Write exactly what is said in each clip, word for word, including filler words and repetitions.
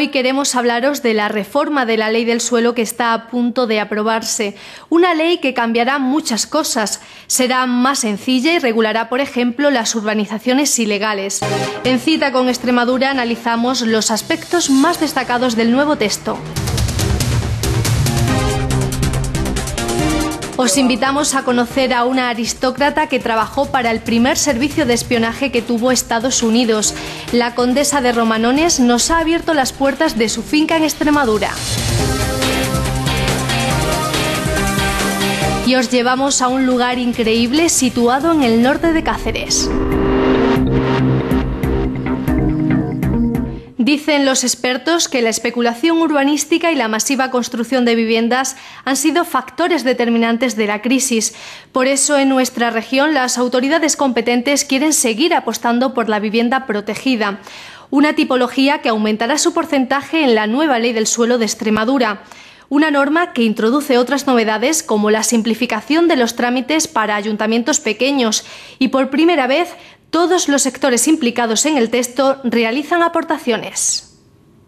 Hoy queremos hablaros de la reforma de la Ley del Suelo que está a punto de aprobarse. Una ley que cambiará muchas cosas. Será más sencilla y regulará, por ejemplo, las urbanizaciones ilegales. En Cita con Extremadura analizamos los aspectos más destacados del nuevo texto. Os invitamos a conocer a una aristócrata que trabajó para el primer servicio de espionaje que tuvo Estados Unidos. La condesa de Romanones nos ha abierto las puertas de su finca en Extremadura. Y os llevamos a un lugar increíble situado en el norte de Cáceres. Dicen los expertos que la especulación urbanística y la masiva construcción de viviendas han sido factores determinantes de la crisis. Por eso, en nuestra región, las autoridades competentes quieren seguir apostando por la vivienda protegida, una tipología que aumentará su porcentaje en la nueva Ley del Suelo de Extremadura. Una norma que introduce otras novedades como la simplificación de los trámites para ayuntamientos pequeños y, por primera vez, todos los sectores implicados en el texto realizan aportaciones.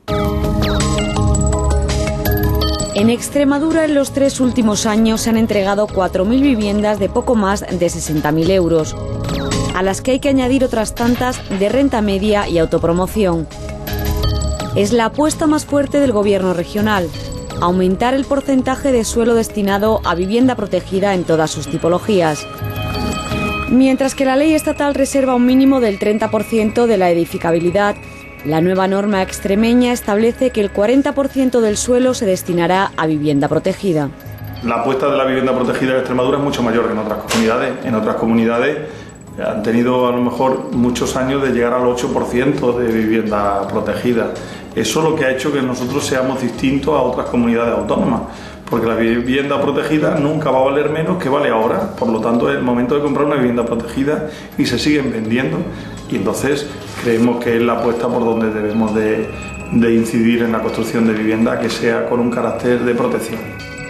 En Extremadura, en los tres últimos años se han entregado cuatro mil viviendas de poco más de sesenta mil euros, a las que hay que añadir otras tantas de renta media y autopromoción. Es la apuesta más fuerte del gobierno regional: aumentar el porcentaje de suelo destinado a vivienda protegida en todas sus tipologías. Mientras que la ley estatal reserva un mínimo del treinta por ciento de la edificabilidad, la nueva norma extremeña establece que el cuarenta por ciento del suelo se destinará a vivienda protegida. La apuesta de la vivienda protegida en Extremadura es mucho mayor que en otras comunidades. En otras comunidades han tenido a lo mejor muchos años de llegar al ocho por ciento de vivienda protegida. Eso es lo que ha hecho que nosotros seamos distintos a otras comunidades autónomas, porque la vivienda protegida nunca va a valer menos que vale ahora. Por lo tanto, es el momento de comprar una vivienda protegida y se siguen vendiendo. Y entonces creemos que es la apuesta por donde debemos de, de incidir en la construcción de vivienda, que sea con un carácter de protección.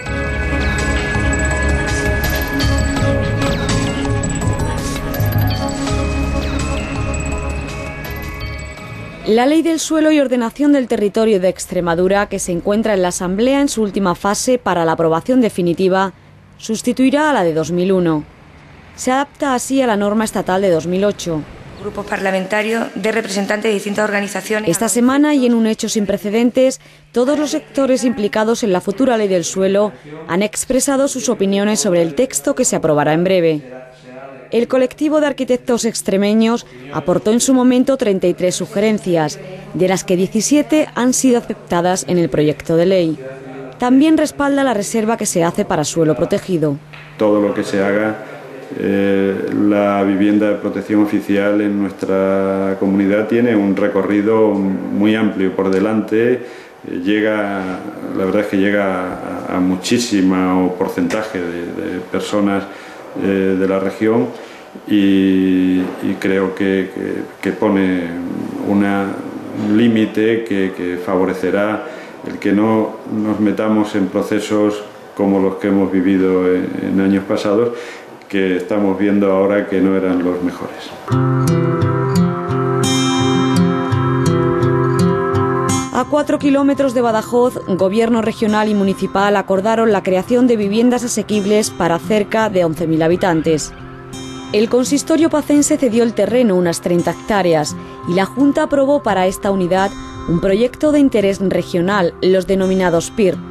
La Ley del Suelo y Ordenación del Territorio de Extremadura, que se encuentra en la Asamblea en su última fase para la aprobación definitiva, sustituirá a la de dos mil uno. Se adapta así a la norma estatal de dos mil ocho. Grupos parlamentarios de representantes de distintas organizaciones. Esta semana, y en un hecho sin precedentes, todos los sectores implicados en la futura Ley del Suelo han expresado sus opiniones sobre el texto que se aprobará en breve. El colectivo de arquitectos extremeños aportó en su momento treinta y tres sugerencias, de las que diecisiete han sido aceptadas en el proyecto de ley. También respalda la reserva que se hace para suelo protegido. Todo lo que se haga, eh, la vivienda de protección oficial en nuestra comunidad tiene un recorrido muy amplio por delante. Llega, la verdad es que llega a, a muchísimo porcentaje de, de personas de la región y, y creo que, que, que pone una, un límite que, que favorecerá el que no nos metamos en procesos como los que hemos vivido en, en años pasados, que estamos viendo ahora que no eran los mejores. A cuatro kilómetros de Badajoz, gobierno regional y municipal acordaron la creación de viviendas asequibles para cerca de once mil habitantes. El consistorio pacense cedió el terreno, unas treinta hectáreas, y la Junta aprobó para esta unidad un proyecto de interés regional, los denominados P I R.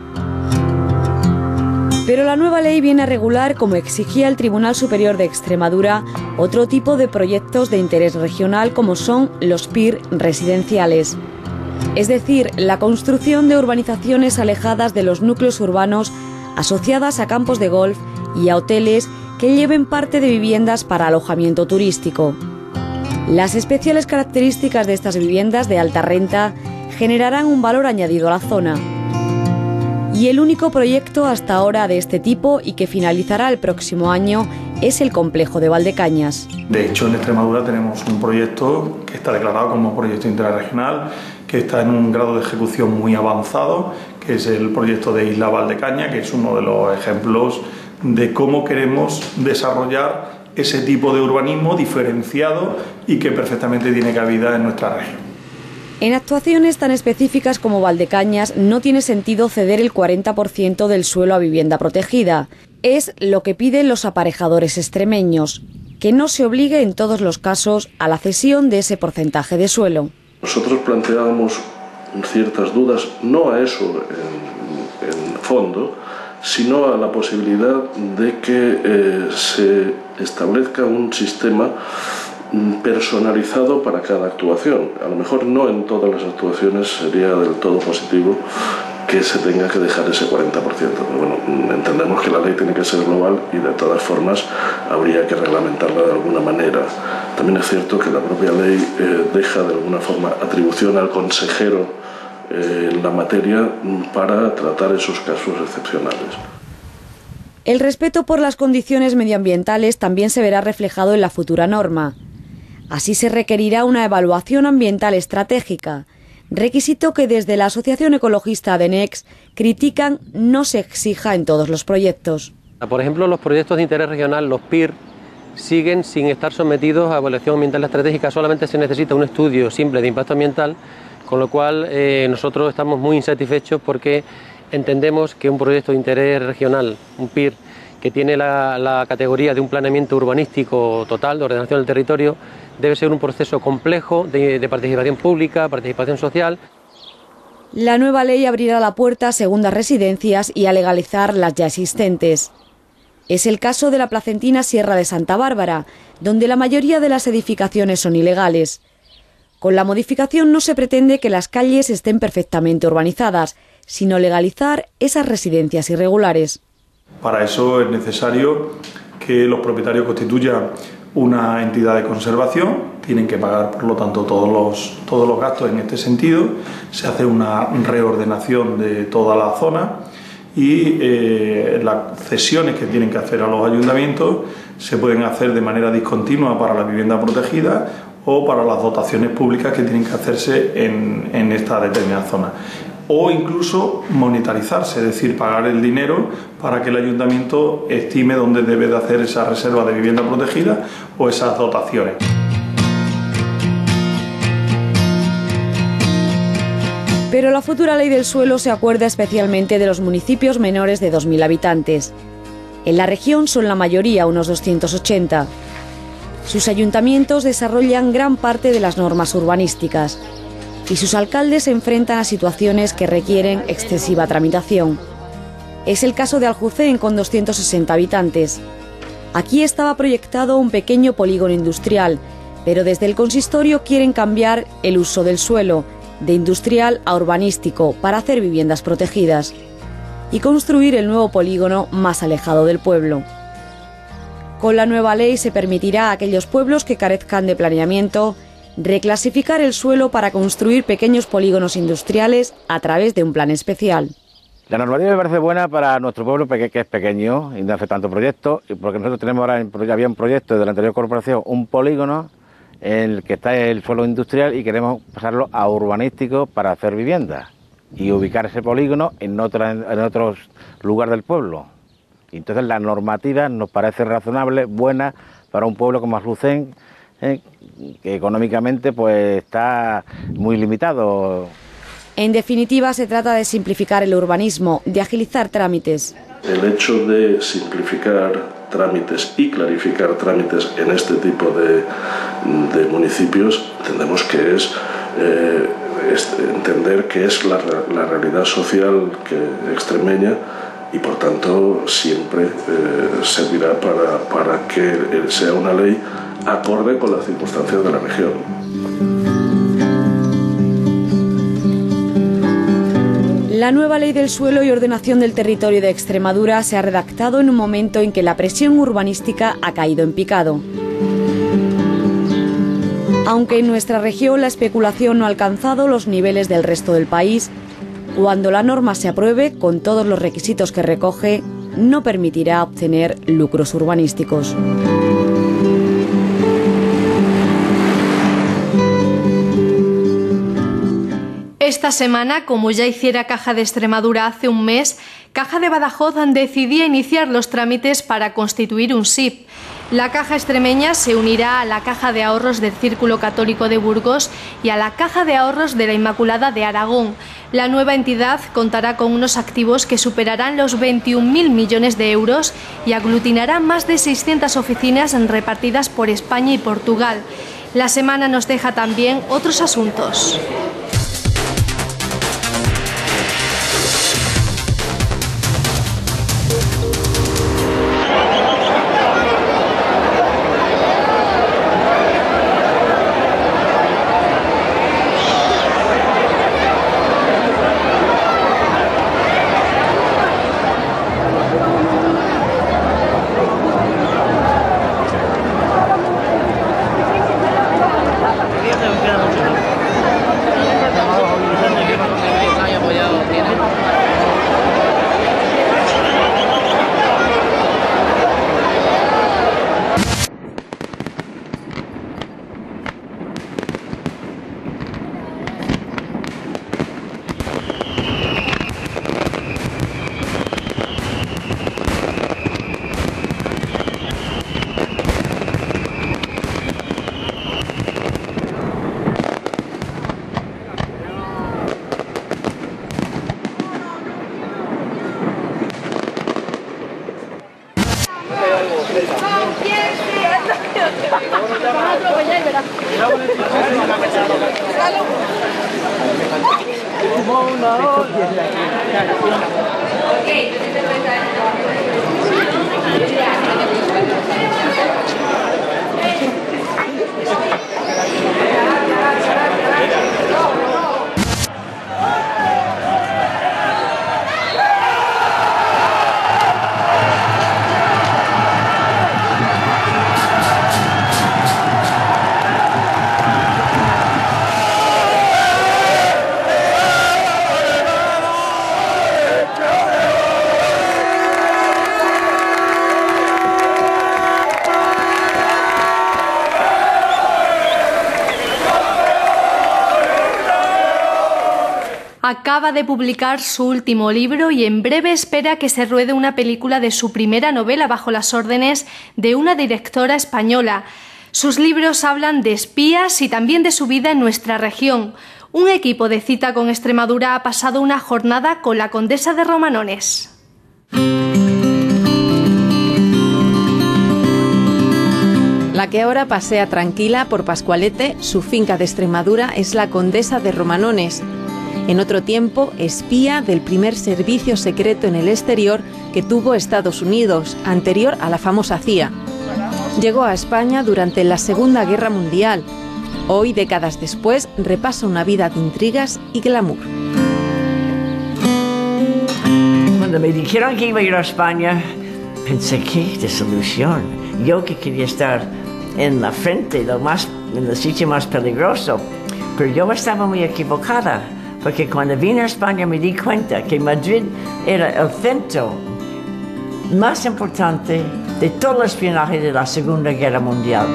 Pero la nueva ley viene a regular, como exigía el Tribunal Superior de Extremadura, otro tipo de proyectos de interés regional, como son los P I R residenciales. Es decir, la construcción de urbanizaciones alejadas de los núcleos urbanos, asociadas a campos de golf y a hoteles que lleven parte de viviendas para alojamiento turístico. Las especiales características de estas viviendas de alta renta generarán un valor añadido a la zona. Y el único proyecto hasta ahora de este tipo y que finalizará el próximo año es el complejo de Valdecañas. De hecho, en Extremadura tenemos un proyecto que está declarado como proyecto interregional, que está en un grado de ejecución muy avanzado, que es el proyecto de Isla Valdecaña, que es uno de los ejemplos de cómo queremos desarrollar ese tipo de urbanismo diferenciado y que perfectamente tiene cabida en nuestra región. En actuaciones tan específicas como Valdecañas no tiene sentido ceder el cuarenta por ciento del suelo a vivienda protegida. Es lo que piden los aparejadores extremeños, que no se obligue en todos los casos a la cesión de ese porcentaje de suelo. Nosotros planteábamos ciertas dudas, no a eso en, en fondo, sino a la posibilidad de que eh, se establezca un sistema personalizado para cada actuación. A lo mejor no en todas las actuaciones sería del todo positivo que se tenga que dejar ese cuarenta por ciento. Pero bueno, entendemos que la ley tiene que ser global y de todas formas habría que reglamentarla de alguna manera. También es cierto que la propia ley eh, deja de alguna forma atribución al consejero eh, en la materia para tratar esos casos excepcionales. El respeto por las condiciones medioambientales también se verá reflejado en la futura norma. Así se requerirá una evaluación ambiental estratégica, requisito que desde la Asociación Ecologista ADENEX critican no se exija en todos los proyectos. Por ejemplo, los proyectos de interés regional, los P I R, siguen sin estar sometidos a evaluación ambiental estratégica, solamente se necesita un estudio simple de impacto ambiental, con lo cual eh, nosotros estamos muy insatisfechos porque entendemos que un proyecto de interés regional, un P I R, que tiene la, la categoría de un planeamiento urbanístico total, de ordenación del territorio, debe ser un proceso complejo de, de participación pública, participación social. La nueva ley abrirá la puerta a segundas residencias y a legalizar las ya existentes. Es el caso de la placentina Sierra de Santa Bárbara, donde la mayoría de las edificaciones son ilegales. Con la modificación no se pretende que las calles estén perfectamente urbanizadas, sino legalizar esas residencias irregulares. Para eso es necesario que los propietarios constituyan una entidad de conservación, tienen que pagar por lo tanto todos los, todos los gastos en este sentido, se hace una reordenación de toda la zona y eh, las cesiones que tienen que hacer a los ayuntamientos se pueden hacer de manera discontinua para la vivienda protegida o para las dotaciones públicas que tienen que hacerse en, en esta determinada zona. O incluso monetarizarse, es decir, pagar el dinero para que el ayuntamiento estime dónde debe de hacer esa reserva de vivienda protegida o esas dotaciones. Pero la futura ley del suelo se acuerda especialmente de los municipios menores de dos mil habitantes. En la región son la mayoría, unos doscientos ochenta. Sus ayuntamientos desarrollan gran parte de las normas urbanísticas y sus alcaldes se enfrentan a situaciones que requieren excesiva tramitación. Es el caso de Aljucén, con doscientos sesenta habitantes. Aquí estaba proyectado un pequeño polígono industrial, pero desde el consistorio quieren cambiar el uso del suelo, de industrial a urbanístico, para hacer viviendas protegidas y construir el nuevo polígono más alejado del pueblo. Con la nueva ley se permitirá a aquellos pueblos que carezcan de planeamiento reclasificar el suelo para construir pequeños polígonos industriales a través de un plan especial. La normativa me parece buena para nuestro pueblo, que es pequeño y no hace tanto proyecto, porque nosotros tenemos ahora, había un proyecto de la anterior corporación, un polígono en el que está el suelo industrial y queremos pasarlo a urbanístico para hacer viviendas y ubicar ese polígono en, otra, en otro lugar del pueblo. Y entonces la normativa nos parece razonable, buena para un pueblo como Aljucén, eh, que económicamente pues está muy limitado. En definitiva, se trata de simplificar el urbanismo, de agilizar trámites. El hecho de simplificar trámites y clarificar trámites en este tipo de, de municipios, entendemos que es, eh, es entender que es la, la realidad social que, extremeña y por tanto siempre eh, servirá para, para que sea una ley acorde con las circunstancias de la región. La nueva ley del suelo y ordenación del territorio de Extremadura se ha redactado en un momento en que la presión urbanística ha caído en picado. Aunque en nuestra región la especulación no ha alcanzado los niveles del resto del país, cuando la norma se apruebe, con todos los requisitos que recoge, no permitirá obtener lucros urbanísticos. Esta Esta semana, como ya hiciera Caja de Extremadura hace un mes, Caja de Badajoz decidía iniciar los trámites para constituir un S I P. La Caja extremeña se unirá a la Caja de Ahorros del Círculo Católico de Burgos y a la Caja de Ahorros de la Inmaculada de Aragón. La nueva entidad contará con unos activos que superarán los veintiún mil millones de euros y aglutinará más de seiscientas oficinas repartidas por España y Portugal. La semana nos deja también otros asuntos. Acaba de publicar su último libro y en breve espera que se ruede una película de su primera novela bajo las órdenes de una directora española. Sus libros hablan de espías y también de su vida en nuestra región. Un equipo de Cita con Extremadura ha pasado una jornada con la condesa de Romanones. La que ahora pasea tranquila por Pascualete, su finca de Extremadura, es la condesa de Romanones. En otro tiempo, espía del primer servicio secreto en el exterior que tuvo Estados Unidos, anterior a la famosa C I A. Llegó a España durante la Segunda Guerra Mundial. Hoy, décadas después, repasa una vida de intrigas y glamour. Cuando me dijeron que iba a ir a España, pensé, qué desilusión. Yo que quería estar en la frente, lo más, en el sitio más peligroso. Pero yo estaba muy equivocada. Porque cuando vine a España me di cuenta que Madrid era el centro más importante de todo el espionaje de la Segunda Guerra Mundial.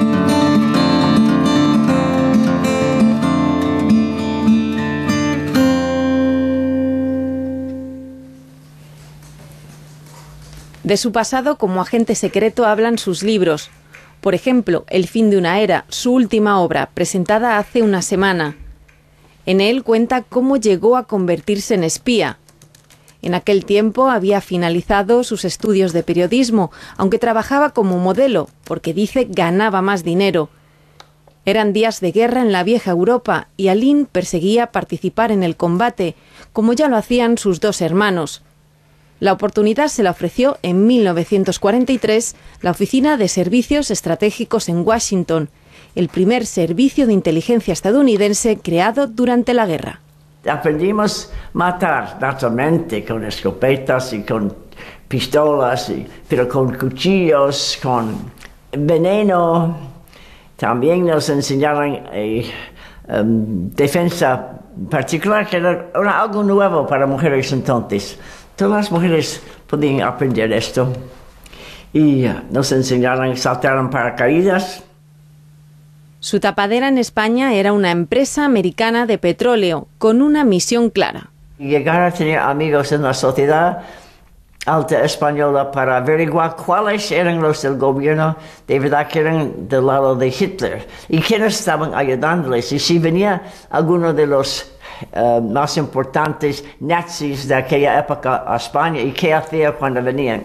De su pasado como agente secreto hablan sus libros. Por ejemplo, El fin de una era, su última obra, presentada hace una semana. En él cuenta cómo llegó a convertirse en espía. En aquel tiempo había finalizado sus estudios de periodismo, aunque trabajaba como modelo, porque dice ganaba más dinero. Eran días de guerra en la vieja Europa y Alín perseguía participar en el combate, como ya lo hacían sus dos hermanos. La oportunidad se la ofreció en mil novecientos cuarenta y tres la Oficina de Servicios Estratégicos en Washington, el primer servicio de inteligencia estadounidense creado durante la guerra. Aprendimos a matar, naturalmente, con escopetas y con pistolas, y, pero con cuchillos, con veneno. También nos enseñaron eh, um, defensa particular, que era una, algo nuevo para mujeres entonces. Todas las mujeres podían aprender esto. Y uh, nos enseñaron a saltar en paracaídas. Su tapadera en España era una empresa americana de petróleo con una misión clara. Llegar a tener amigos en la sociedad alta española para averiguar cuáles eran los del gobierno de verdad que eran del lado de Hitler y quiénes estaban ayudándoles. Y si venía alguno de los uh, más importantes nazis de aquella época a España, y qué hacía cuando venían.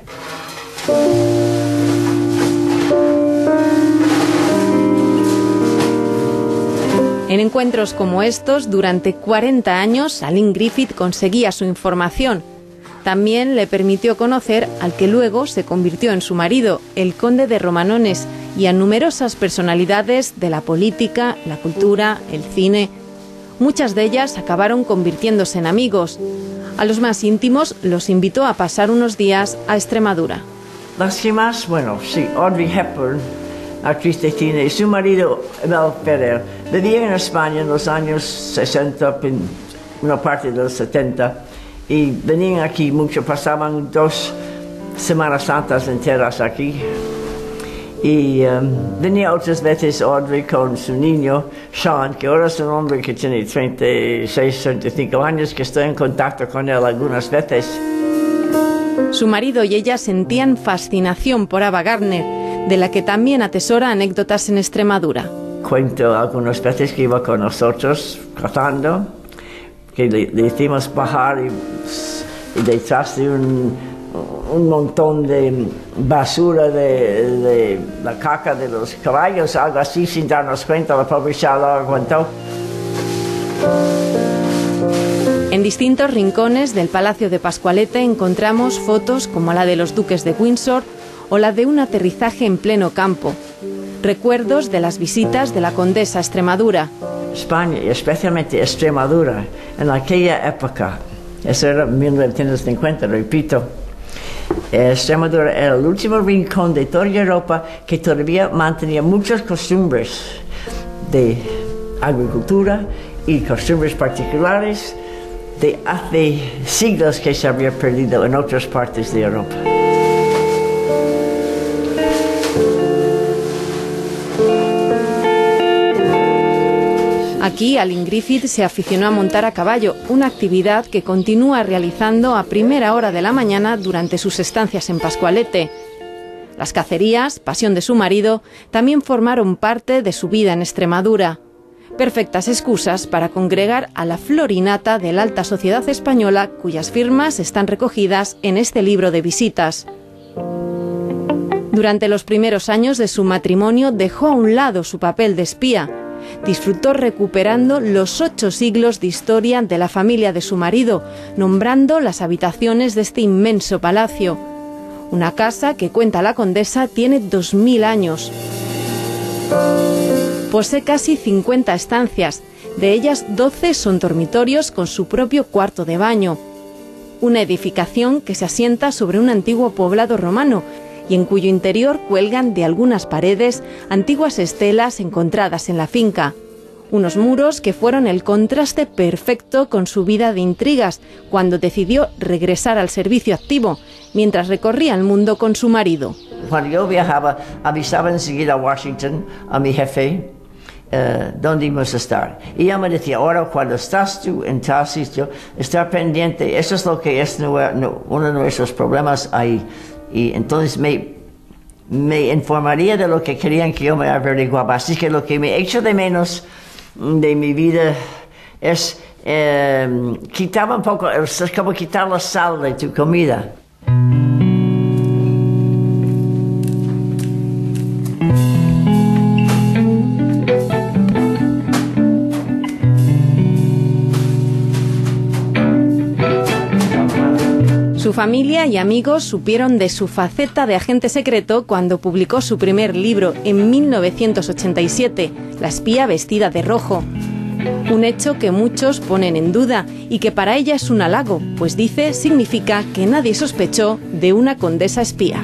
En encuentros como estos, durante cuarenta años, Aline Griffith conseguía su información. También le permitió conocer al que luego se convirtió en su marido, el conde de Romanones, y a numerosas personalidades de la política, la cultura, el cine. Muchas de ellas acabaron convirtiéndose en amigos. A los más íntimos los invitó a pasar unos días a Extremadura. Las que más, bueno, sí, Audrey Hepburn, actriz de cine, y su marido, Mel Ferrer, vivían en España en los años sesenta, en una parte de los setenta. Y venían aquí mucho, pasaban dos Semanas Santas enteras aquí. Y um, venía otras veces Audrey con su niño, Sean, que ahora es un hombre que tiene treinta y seis, treinta y cinco años, que estoy en contacto con él algunas veces. Su marido y ella sentían fascinación por Ava Gardner, de la que también atesora anécdotas en Extremadura. Cuento algunas veces que iba con nosotros cazando, que le, le hicimos bajar y, y detrás de un, un montón de basura de, de la caca de los caballos, algo así, sin darnos cuenta, la pobre chava lo aguantó. En distintos rincones del Palacio de Pascualete encontramos fotos como la de los duques de Windsor o la de un aterrizaje en pleno campo. Recuerdos de las visitas de la condesa a Extremadura. España y especialmente Extremadura, en aquella época, eso era mil novecientos cincuenta, repito, Extremadura era el último rincón de toda Europa que todavía mantenía muchas costumbres de agricultura y costumbres particulares de hace siglos que se había perdido en otras partes de Europa. Aquí, Aline Griffith se aficionó a montar a caballo, una actividad que continúa realizando a primera hora de la mañana durante sus estancias en Pascualete. Las cacerías, pasión de su marido, también formaron parte de su vida en Extremadura. Perfectas excusas para congregar a la florinata de la alta sociedad española, cuyas firmas están recogidas en este libro de visitas. Durante los primeros años de su matrimonio dejó a un lado su papel de espía. Disfrutó recuperando los ocho siglos de historia de la familia de su marido, nombrando las habitaciones de este inmenso palacio. Una casa que, cuenta la condesa, tiene dos mil años. Posee casi cincuenta estancias, de ellas doce son dormitorios con su propio cuarto de baño. Una edificación que se asienta sobre un antiguo poblado romano y en cuyo interior cuelgan de algunas paredes antiguas estelas encontradas en la finca. Unos muros que fueron el contraste perfecto con su vida de intrigas cuando decidió regresar al servicio activo, mientras recorría el mundo con su marido. Cuando yo viajaba, avisaba enseguida a Washington, a mi jefe, uh, dónde íbamos a estar. Y ella me decía, ahora cuando estás tú en tal sitio, estar pendiente, eso es lo que es uno de nuestros problemas ahí. Y entonces me, me informaría de lo que querían que yo me averiguaba. Así que lo que me echo de menos de mi vida es eh, quitar un poco, es como quitar la sal de tu comida. Su familia y amigos supieron de su faceta de agente secreto cuando publicó su primer libro en mil novecientos ochenta y siete, La espía vestida de rojo. Un hecho que muchos ponen en duda y que para ella es un halago, pues dice significa que nadie sospechó de una condesa espía.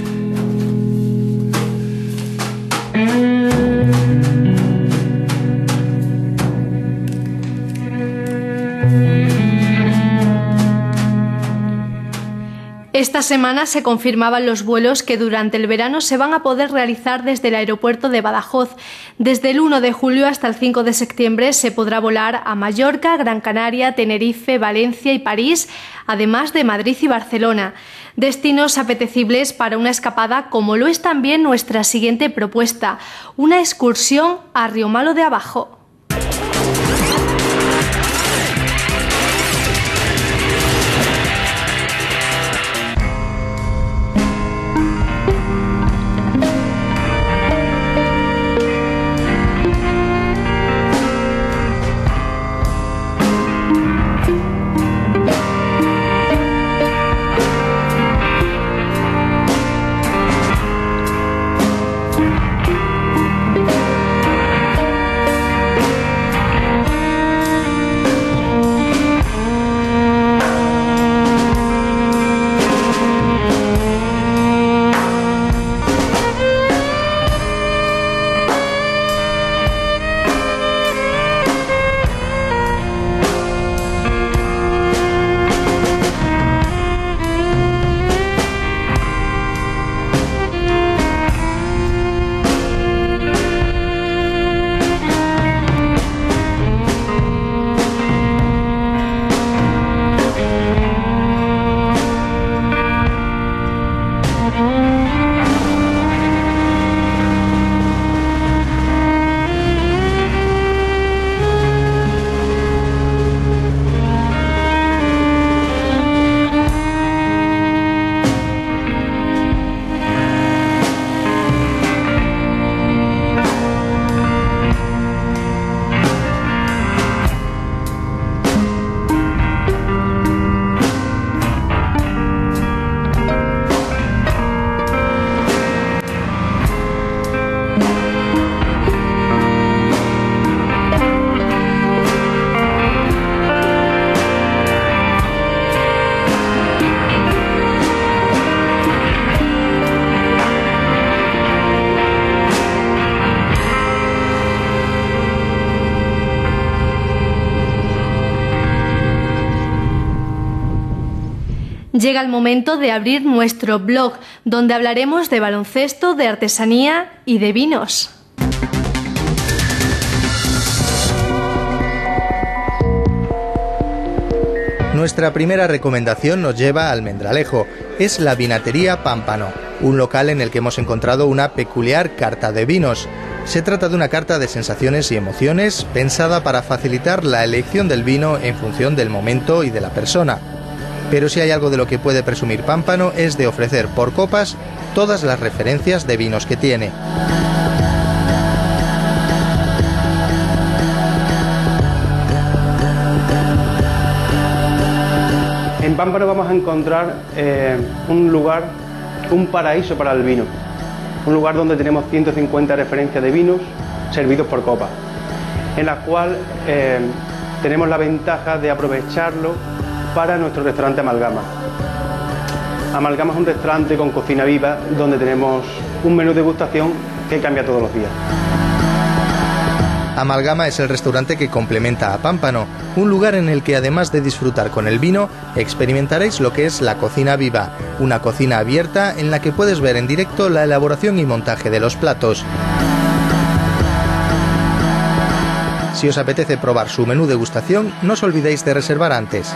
Esta semana se confirmaban los vuelos que durante el verano se van a poder realizar desde el aeropuerto de Badajoz. Desde el uno de julio hasta el cinco de septiembre se podrá volar a Mallorca, Gran Canaria, Tenerife, Valencia y París, además de Madrid y Barcelona. Destinos apetecibles para una escapada, como lo es también nuestra siguiente propuesta, una excursión a Riomalo de Abajo. Llega el momento de abrir nuestro blog, donde hablaremos de baloncesto, de artesanía y de vinos. Nuestra primera recomendación nos lleva a Almendralejo. Es la Vinatería Pámpano, un local en el que hemos encontrado una peculiar carta de vinos. Se trata de una carta de sensaciones y emociones pensada para facilitar la elección del vino en función del momento y de la persona. Pero si hay algo de lo que puede presumir Pámpano es de ofrecer por copas todas las referencias de vinos que tiene. En Pámpano vamos a encontrar eh, un lugar, un paraíso para el vino. Un lugar donde tenemos ciento cincuenta referencias de vinos servidos por copas, en la cual eh, tenemos la ventaja de aprovecharlo para nuestro restaurante Amalgama. Amalgama es un restaurante con cocina viva donde tenemos un menú de degustación que cambia todos los días. Amalgama es el restaurante que complementa a Pámpano, un lugar en el que además de disfrutar con el vino, experimentaréis lo que es la cocina viva, una cocina abierta en la que puedes ver en directo la elaboración y montaje de los platos. Si os apetece probar su menú degustación, no os olvidéis de reservar antes.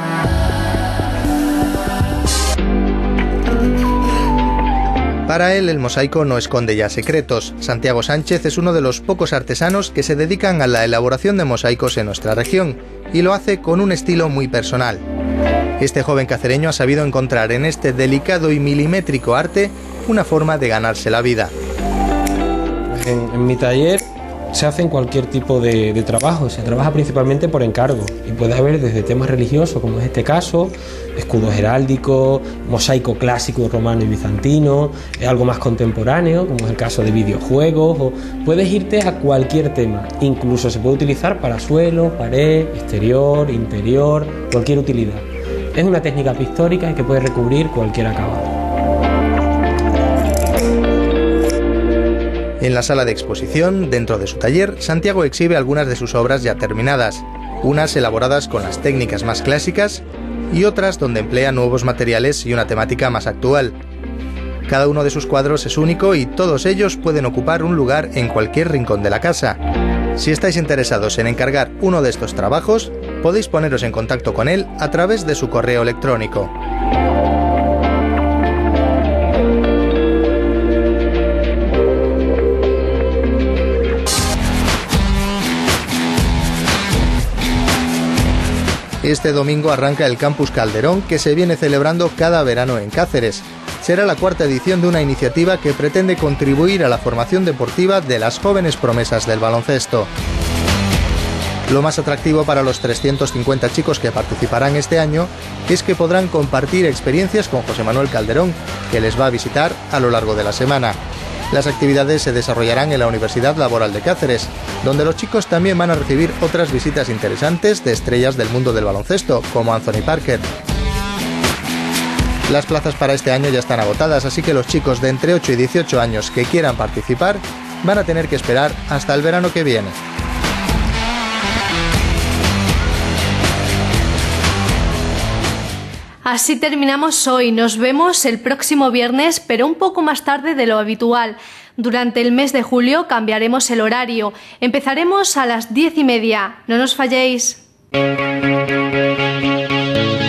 Para él, el mosaico no esconde ya secretos. Santiago Sánchez es uno de los pocos artesanos que se dedican a la elaboración de mosaicos en nuestra región, y lo hace con un estilo muy personal. Este joven cacereño ha sabido encontrar en este delicado y milimétrico arte una forma de ganarse la vida. En, en mi taller se hace cualquier tipo de, de trabajo, se trabaja principalmente por encargo y puede haber desde temas religiosos, como es este caso, escudos heráldicos, mosaico clásico romano y bizantino, algo más contemporáneo, como es el caso de videojuegos, o puedes irte a cualquier tema, incluso se puede utilizar para suelo, pared, exterior, interior, cualquier utilidad. Es una técnica pictórica que puede recubrir cualquier acabado. En la sala de exposición, dentro de su taller, Santiago exhibe algunas de sus obras ya terminadas, unas elaboradas con las técnicas más clásicas y otras donde emplea nuevos materiales y una temática más actual. Cada uno de sus cuadros es único y todos ellos pueden ocupar un lugar en cualquier rincón de la casa. Si estáis interesados en encargar uno de estos trabajos, podéis poneros en contacto con él a través de su correo electrónico. Este domingo arranca el Campus Calderón, que se viene celebrando cada verano en Cáceres. Será la cuarta edición de una iniciativa que pretende contribuir a la formación deportiva de las jóvenes promesas del baloncesto. Lo más atractivo para los trescientos cincuenta chicos que participarán este año es que podrán compartir experiencias con José Manuel Calderón, que les va a visitar a lo largo de la semana. Las actividades se desarrollarán en la Universidad Laboral de Cáceres, donde los chicos también van a recibir otras visitas interesantes de estrellas del mundo del baloncesto, como Anthony Parker. Las plazas para este año ya están agotadas, así que los chicos de entre ocho y dieciocho años que quieran participar van a tener que esperar hasta el verano que viene. Así terminamos hoy. Nos vemos el próximo viernes, pero un poco más tarde de lo habitual. Durante el mes de julio cambiaremos el horario. Empezaremos a las diez y media. No nos falléis.